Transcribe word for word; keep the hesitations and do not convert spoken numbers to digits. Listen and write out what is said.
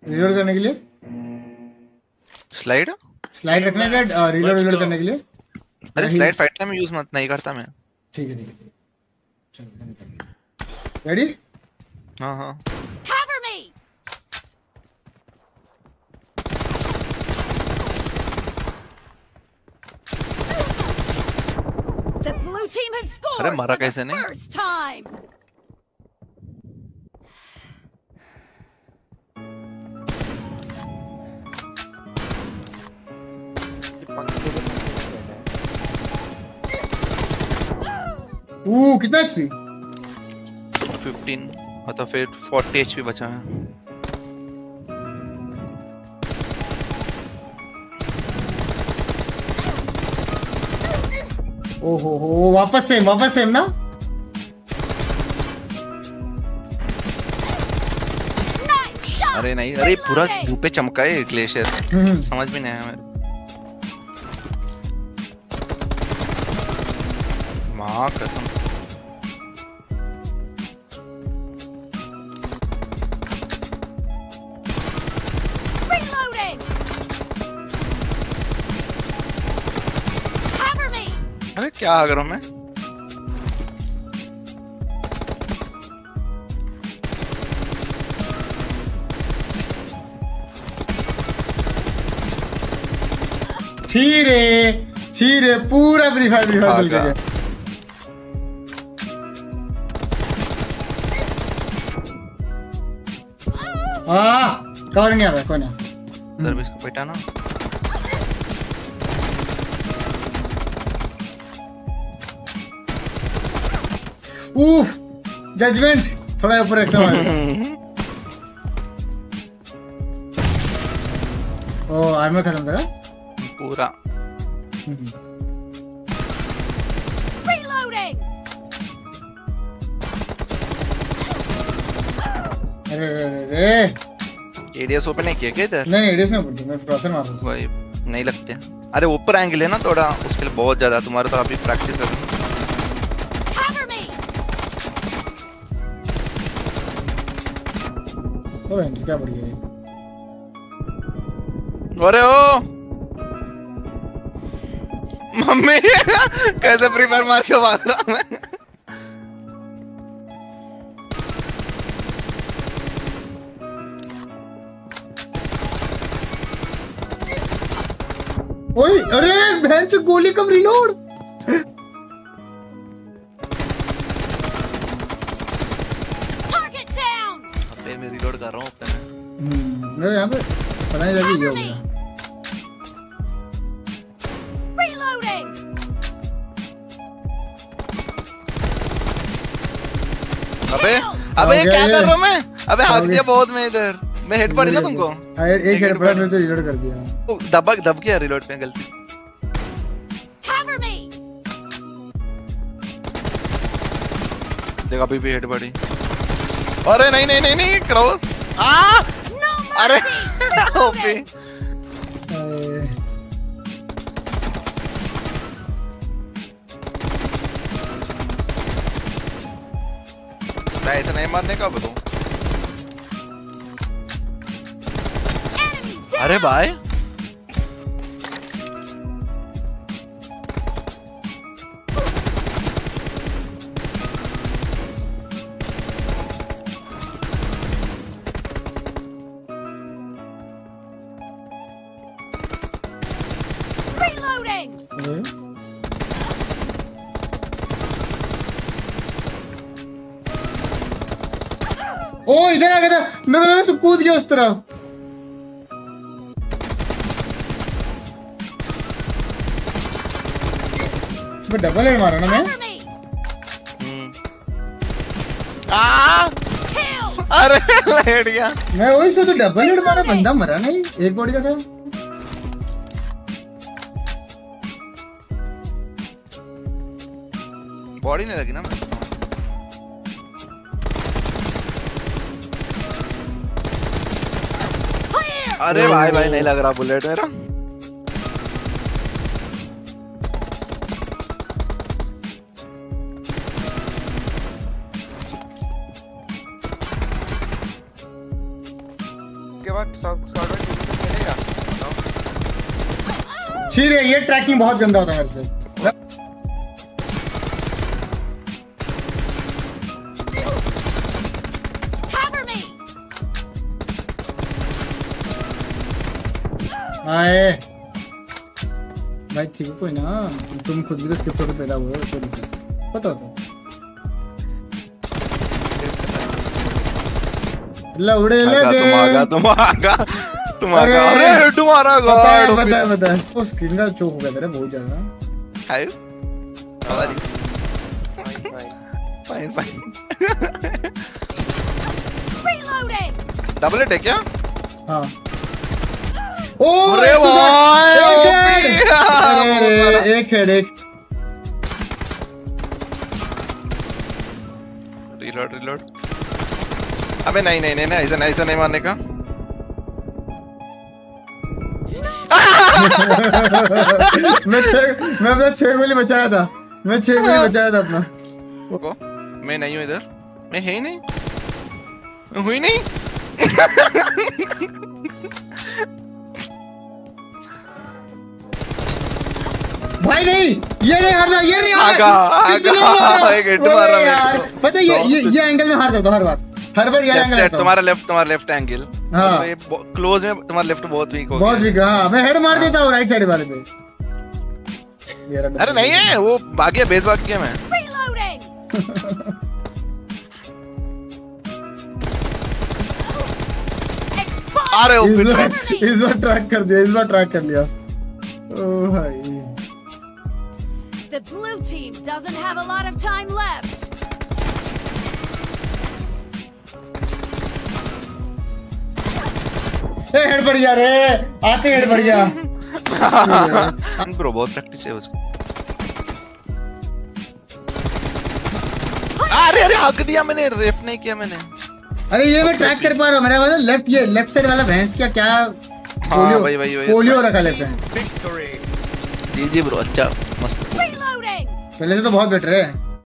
Reload करने के लिए स्लाइड स्लाइड रखने का, रिलोड रिलोड करने के लिए। अरे स्लाइड फाइट टाइम में यूज मत नहीं करता मैं। ठीक है ठीक है चलो रेडी। हाँ हाँ Cover me. The blue team has scored अरे मरा for the कैसे नहीं? first time. ओ कितना एचपी? पंद्रह मतलब फिर चालीस एचपी बचा है। ओहो हो वापस सेम वापस सेम ना। अरे नहीं अरे पूरा मुंह पे चमका है ग्लेशियर। समझ में नहीं आया मेरे। माँ कसम। Reloading. Cover me. अरे क्या करूं मैं? छीरे छीरे पूरा फ्री फायर फ्री फायर चल गया। हाँ कवर नहीं आ रहा कौन है? इधर भी इसको पिटा ना। उफ जजमेंट थोड़ा ऊपर रखना है। ओ आर्मर खत्म था पूरा। Reloading. अरे अरे एडीएस ओपन नहीं किया क्या इधर? नहीं एडीएस नहीं बोलती मैं क्रॉसर मार रहा हूं। वही नहीं लगते। अरे ऊपर एंगल है ना थोड़ा उसके लिए बहुत ज्यादा। तुम्हारा तो अभी प्रैक्टिस कर। Cover me. ओ बहन क्या बढ़िया है। अरे ओ मम्मी कैसे फ्री फायर मार के भाग रहा मैं। ओए अरे बहन से गोली कब रिलोड। Target down. अबे मैं रिलोड कर रहा हूँ अपने में। मैं यहाँ पे पता नहीं लगी ये हो गया। Reloading. अबे अबे ये क्या कर रहा हूँ मैं? अबे हाक दिया बहुत मैं इधर। मैं हेड पड़ी ना तुमको। एक हेड पड़ा फिर तो रिलोड कर दिया। दबा दब गया रिलोड पे गलती। Cover me. देख अभी भी हेड पड़ी। अरे नहीं नहीं नहीं नहीं क्रॉस। आ अरे ओपी। ऐसा नहीं मारने का बताओ। अरे भाई Reloading. ओ इधर आ गया था। मैं लगा तू कूद गया उस तरफ। मैं डबल हेड मारा ना मैं। Cover me. आ Kill. अरे लेट गया। मैं वही सोचा डबल हेड मारा बंदा मरा नहीं एक बॉडी का था। बॉडी नहीं लगी ना मैं। अरे भाई भाई नहीं लग रहा बुलेट मेरा। के बाद स्क्वाड में खेलेगा। छीरे ये ट्रैकिंग बहुत गंदा होता है मेरे से। आए भाई ठीक कोई ना, तुम खुद भी तो स्किप करके पैदा हुए हो, पता होता लौड़े लगे। तुम आगा तुम आगा तुम आगा अरे तुम्हारा गॉड पता है पता है पता है वो स्क्रीन का चोक हो गया तेरे बहुत ज्यादा। हाय हमारी fine fine Reloading. Double hit है क्या? हाँ ओ अरे भाई एक हेड एक रीलोड रीलोड। अबे नहीं नहीं नहीं ऐसा नहीं ऐसा नहीं मारने का। मैं छह मैं अपना छह गोली बचाया था, मैं छह गोली बचाया था अपना। को मैं नहीं हूँ इधर, मैं है ही नहीं, मैं हुई नहीं। भाई नहीं ये नहीं हारना, ये नहीं आगा आगा एक हिट मारा यार। पता है ये ये ये एंगल में हार जाता हूं हर बार, हर बार ये एंगल आता तुम्हारा लेफ्ट तुम्हारा लेफ्ट एंगल। हाँ ये क्लोज में तुम्हारा लेफ्ट बहुत वीक हो गया, बहुत वीक। हाँ मैं हेड मार देता हूं राइट साइड वाले पे। अरे नहीं है वो भाग गया, बेस भाग गया मैं। अरे इस बार इस बार ट्रैक कर दिया, इस बार ट्रैक कर लिया। ओह भाई The blue team doesn't have a lot of time left. ए हेड बढ़ गया रे, आते हेड बढ़ गया। ब्रो बहुत प्रैक्टिस है उसको। अरे अरे हक दिया मैंने, रेफ नहीं किया मैंने। अरे ये मैं ट्रैक कर पा रहा हूँ, मेरा वाला लेफ्ट ये लेफ्ट साइड वाला भैंस क्या क्या पोलियो भाई भाई भाई पोलियो रखा लेफ्ट में। जी जी ब्रो अच्छा मस्त। Reloading. पहले से तो बहुत बेटर है।